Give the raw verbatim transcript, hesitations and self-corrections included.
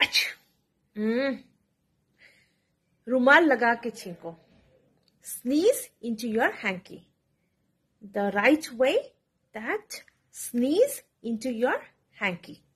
Hmm. रुमाल लगा के छींको. Sneeze into your hanky. The right way, that sneeze into your hanky.